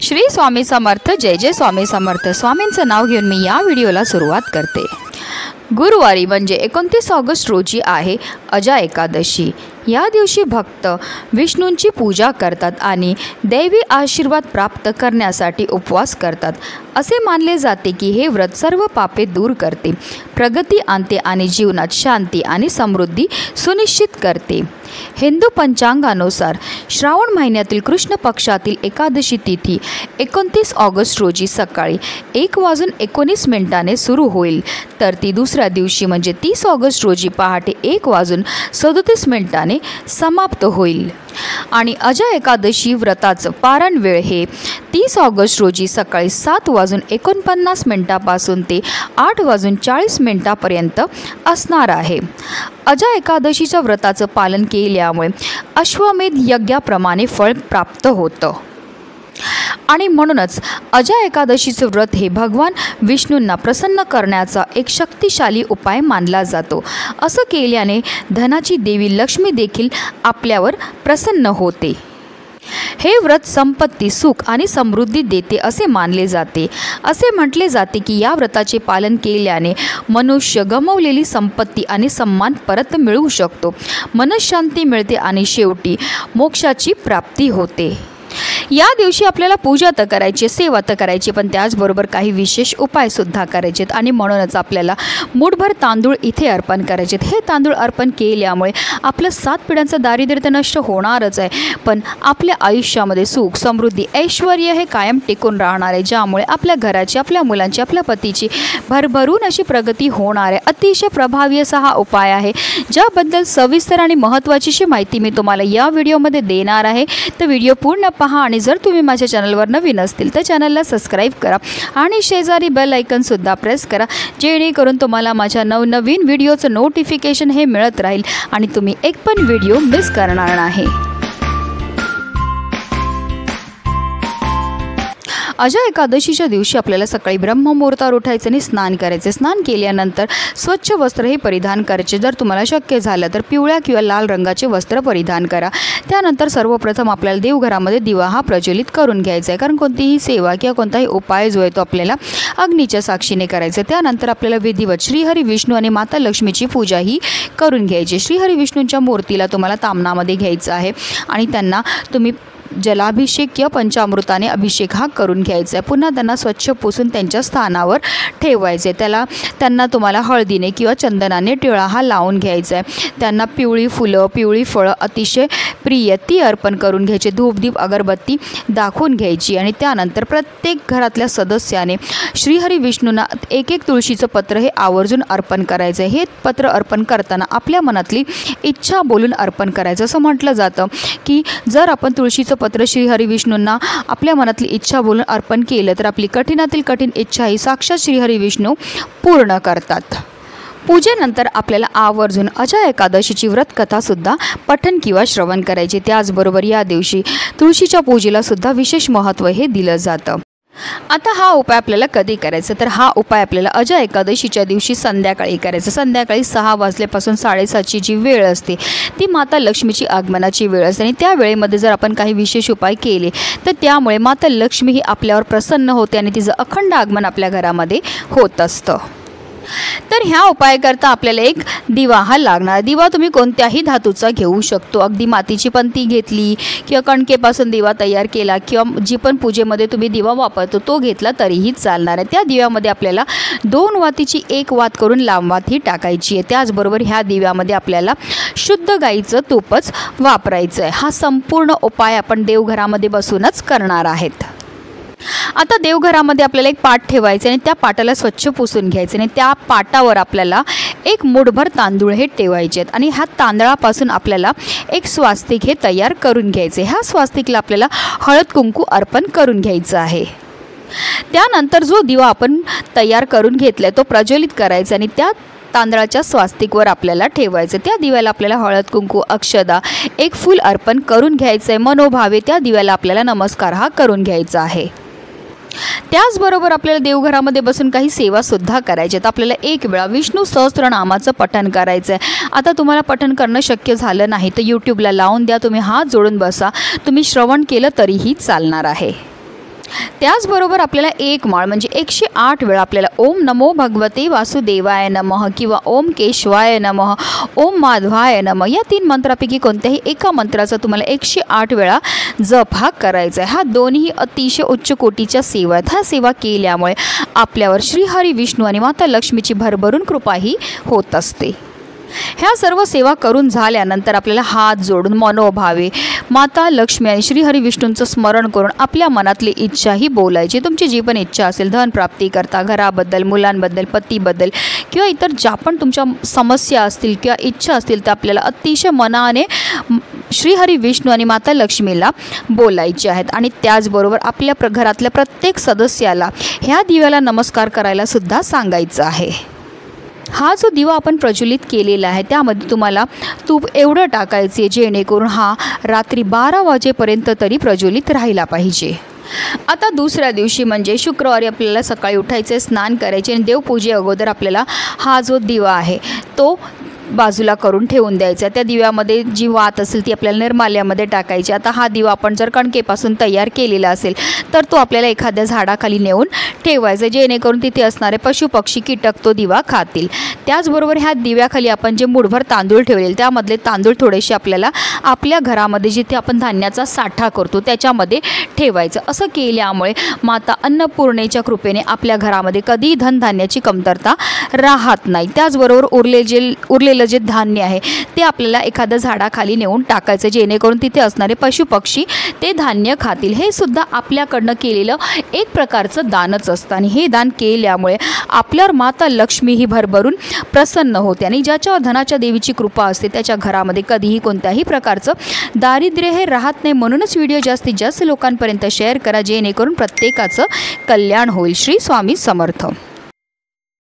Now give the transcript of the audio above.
श्री स्वामी समर्थ। जय जय स्वामी समर्थ। स्वामींचं नाव घेऊन मी या व्हिडिओला सुरुवात करते। गुरुवारी म्हणजे 29 ऑगस्ट रोजी आहे अजा एकादशी। या दिवशी भक्त विष्णूंची पूजा करतात आणि दैवी आशीर्वाद प्राप्त करण्यासाठी उपवास करतात। असे मानले जाते की हे व्रत सर्व पापे दूर करते, प्रगती आणते आणि जीवनात शांती आणि समृद्धी सुनिश्चित करते। हिंदू पंचांगानुसार श्रावण महिन्यातील कृष्ण पक्षातील एकादशी तिथी 29 ऑगस्ट रोजी सकाळी 1:19 सुरू होईल, तर ती दुसऱ्या दिवशी म्हणजे 30 ऑगस्ट रोजी पहाटे 1:37 समाप्त होईल। आणि अजा एकादशी व्रताचं पारण वेळ हे 30 ऑगस्ट रोजी सकाळी 7:49 पासून ते 8:40 पर्यंत असणार आहे। अजा एकादशीच्या व्रताचं पालन केल्यामुळे अश्वमेध यज्ञाप्रमाणे फळ प्राप्त होतं आणि म्हणूनच अजा एकादशीचं व्रत हे भगवान विष्णूंना प्रसन्न करण्याचा एक शक्तिशाली उपाय मानला जातो। असं केल्याने धनाची देवी लक्ष्मी देखील आपल्यावर प्रसन्न होते। हे व्रत संपत्ती, सुख आणि समृद्धी देते असे मानले जाते। असे म्हटले जाते की या व्रताचे पालन केल्याने मनुष्य गमावलेली संपत्ती आणि सन्मान परत मिळवू शकतो, मनःशांती मिळते आणि शेवटी मोक्षाची प्राप्ती होते। या दिवशी आपल्याला पूजा तर करायची, सेवा तर करायची, पण त्याचबरोबर काही विशेष उपायसुद्धा करायचेत आणि म्हणूनच आपल्याला मूठभर तांदूळ इथे अर्पण करायचेत। हे तांदूळ अर्पण केल्यामुळे आपलं 7 पिढ्यांचं दारिद्र्य तर नष्ट होणारच आहे, पण आपल्या आयुष्यामध्ये सुख, समृद्धी, ऐश्वर हे कायम टिकून राहणार आहे, ज्यामुळे आपल्या घराची, आपल्या मुलांची, आपल्या पतीची भरभरून अशी प्रगती होणार आहे। अतिशय प्रभावी असा हा उपाय आहे, ज्याबद्दल सविस्तर आणि महत्त्वाची माहिती मी तुम्हाला या व्हिडिओमध्ये देणार आहे। तर व्हिडिओ पूर्ण पहा आणि जर तुम्ही माझ्या चॅनलवर नवीन असतील तर चॅनलला सबस्क्राईब करा आणि शेजारी बेल आयकॉनसुद्धा प्रेस करा, जेणेकरून तुम्हाला माझ्या नवनवीन व्हिडिओचं नोटिफिकेशन हे मिळत राहील आणि तुम्ही एक पण व्हिडिओ मिस करणार नाही। अजा एकादशीच्या दिवशी आपल्याला सकाळी ब्रह्ममुहूर्तावर उठायचं आणि स्नान करायचे। स्नान केल्यानंतर स्वच्छ वस्त्र हे परिधान करायचे। जर तुम्हाला शक्य झालं तर पिवळ्या किंवा लाल रंगाचे वस्त्र परिधान करा। त्यानंतर सर्वप्रथम आपल्याला देवघरामध्ये दिवा हा प्रज्वलित करून घ्यायचा आहे, कारण कोणतीही सेवा किंवा कोणताही उपाय जो आहे तो आपल्याला अग्नीच्या साक्षीने करायचा आहे। त्यानंतर आपल्याला विधिवत श्रीहरी विष्णू आणि माता लक्ष्मीची पूजा ही करून घ्यायची। श्रीहरी विष्णूंच्या मूर्तीला तुम्हाला ताम्हणामध्ये घ्यायचं आहे आणि त्यांना तुम्ही जलाभिषेक किंवा पंचामृताने अभिषेक हा करून घ्यायचा आहे। पुन्हा त्यांना स्वच्छ पुसून त्यांच्या स्थानावर ठेवायचे। त्यांना तुम्हाला हळदीने किंवा चंदनाने टिळा हा लावून घ्यायचा आहे। त्यांना पिवळी फुलं, पिवळी फळं अतिशय प्रिय ती अर्पण करून घ्यायची। धूपदीप अगरबत्ती दाखवून घ्यायची आणि त्यानंतर प्रत्येक घरातल्या सदस्याने श्रीहरी विष्णूंना एक तुळशीचं पत्र हे आवर्जून अर्पण करायचं आहे। हे पत्र अर्पण करताना आपल्या मनातली इच्छा बोलून अर्पण करायचं। असं म्हटलं जातं की जर आपण तुळशीचं पत्र श्रीहरी विष्णूंना आपल्या मनातली इच्छा बोलून अर्पण केलं तर आपली कठीणातील कठीण इच्छा ही साक्षात श्रीहरी विष्णू पूर्ण करतात। पूजेनंतर आपल्याला आवर्जून अजा एकादशीची व्रतकथासुद्धा पठण किंवा श्रवण करायचे। त्याचबरोबर या दिवशी तुळशीच्या पूजेला सुद्धा विशेष महत्त्व हे दिलं जातं। आता हा उपाय आपल्याला कधी करायचा, तर हा उपाय आपल्याला अजा एकादशीच्या दिवशी संध्याकाळी करायचा। संध्याकाळी 6 वाजल्यापासून 7:30ची जी वेळ असते ती माता लक्ष्मीची आगमनाची वेळ असते आणि त्या वेळेमध्ये जर आपण काही विशेष उपाय केले तर त्यामुळे माता लक्ष्मी ही आपल्यावर प्रसन्न होते आणि तिचं अखंड आगमन आपल्या घरामध्ये होत असतं। तर ह्या उपायाकरता आपल्याला एक दिवा हा लागणार। दिवा तुम्ही कोणत्याही धातूचा घेऊ शकतो, अगदी मातीची पंती घेतली किंवा कणकेपासून दिवा तयार केला किंवा जी पण पूजेमध्ये तुम्ही दिवा वापरतो तो घेतला तरीही चालणार आहे। त्या दिव्यामध्ये आपल्याला 2 वातीची 1 वात करून लांब वात ही टाकायची आहे। त्याचबरोबर ह्या दिव्यामध्ये आपल्याला शुद्ध गाईचं तूपच वापरायचं आहे। हा संपूर्ण उपाय आपण देवघरामध्ये बसूनच करणार आहेत। आता देवघरामध्ये आपल्याला एक पाट ठेवायचे आणि त्या पाटाला स्वच्छ पुसून घ्यायचे आणि त्या पाटावर आपल्याला एक मूठभर तांदूळ हे ठेवायचे आहेत आणि ह्या तांदळापासून आपल्याला एक स्वास्तिक हे तयार करून घ्यायचे। ह्या स्वास्तिकला आपल्याला हळद कुंकू अर्पण करून घ्यायचं आहे। त्यानंतर जो दिवा आपण तयार करून घेतलाय तो प्रज्वलित करायचा आणि त्या तांदळाच्या स्वास्तिकवर आपल्याला ठेवायचं। त्या दिव्याला आपल्याला हळद कुंकू, अक्षदा, एक फूल अर्पण करून घ्यायचं आहे। मनोभावे त्या दिव्याला आपल्याला नमस्कार हा करून घ्यायचा आहे। त्याचबरोबर आपल्याला देवघरामध्ये बसून काही सेवासुद्धा करायच्या आहेत। आपल्याला एक वेळा विष्णू सहस्त्रनामाचं पठण करायचं आहे। आता तुम्हाला पठण करणं शक्य झालं नाही तर यूट्यूबला लावून द्या, तुम्ही हात जोडून बसा, तुम्ही श्रवण केलं तरीही चालणार आहे। त्याचबरोबर आपल्याला एक माळ म्हणजे 108 वेळा आपल्याला ओम नमो भगवते वासुदेवाय नमः किंवा ओम केशवाय नमः, ओम माधवाय नमः या 3 मंत्रापैकी कोणत्याही एका मंत्राचा तुम्हाला 108 वेळा जप हा करायचा आहे। हा दोन्ही अतिशय उच्च कोटीच्या सेवा आहेत। ह्या सेवा केल्यामुळे आपल्यावर श्रीहरी विष्णू आणि माता लक्ष्मीची भरभरून कृपाही होत असते। ह्या सर्व सेवा करून झाल्यानंतर आपल्याला हात जोडून मनोभावे माता लक्ष्मी आणि श्रीहरी विष्णूंचं स्मरण करून आपल्या मनातली इच्छाही बोलायची। तुमची जी पण इच्छा असेल, धन प्राप्ती करता, घराबद्दल, मुलांबद्दल, पतीबद्दल किंवा इतर ज्या पण तुमच्या समस्या असतील किंवा इच्छा असतील तर आपल्याला अतिशय मनाने श्रीहरी विष्णू आणि माता लक्ष्मीला बोलायचे आहेत। आणि त्याचबरोबर आपल्या घरातल्या प्रत्येक सदस्याला ह्या दिव्याला नमस्कार करायला सुद्धा सांगायचं आहे। हा जो दिवा आपण प्रज्वलित केलेला आहे त्यामध्ये तुम्हाला तूप एवढं टाकायचे आहे जेणेकरून हा रात्री 12 वाजेपर्यंत तरी प्रज्वलित राहिला पाहिजे। आता दुसऱ्या दिवशी म्हणजे शुक्रवारी आपल्याला सकाळी उठायचे, स्नान करायचे आणि देवपूजे अगोदर आपल्याला हा जो दिवा आहे तो बाजूला करून ठेवून द्यायचा। त्या दिव्यामध्ये जी वात असेल ती आपल्याला निर्माल्यामध्ये टाकायची। आता हा दिवा आपण जर कणकेपासून तयार केलेला असेल तर तो आपल्याला एखाद्या झाडाखाली नेऊन ठेवायचा जेणेकरून तिथे असणारे पशुपक्षी कीटक तो दिवा खातील। त्याचबरोबर ह्या दिव्याखाली आपण जे मुठभर तांदूळ ठेवलेले त्यामधले तांदूळ थोडेसे आपल्याला आपल्या घरामध्ये जिथे आपण धान्याचा साठा करतो त्याच्यामध्ये ठेवायचं। असं केल्यामुळे माता अन्नपूर्णेच्या कृपेने आपल्या घरामध्ये कधीही धनधान्याची कमतरता राहत नाही। त्याचबरोबर उरलेलं जे धान्य आहे ते आपल्याला एखाद्या झाडाखाली नेऊन टाकायचं जेणेकरून तिथे असणारे पशुपक्षी ते धान्य खातील। हे सुद्धा आपल्याकडनं केलेलं एक प्रकारचं दानच असतं आणि हे दान केल्यामुळे आपल्यावर माता लक्ष्मी ही भरभरून प्रसन्न होते आणि ज्याच्यावर धनाच्या देवीची कृपा असते त्याच्या घरामध्ये कधीही कोणत्याही प्रकारचं दारिद्र्य हे राहत नाही। म्हणूनच व्हिडिओ जास्तीत जास्त लोकांपर्यंत शेअर करा जेणेकरून प्रत्येकाचं कल्याण होईल। श्री स्वामी समर्थ।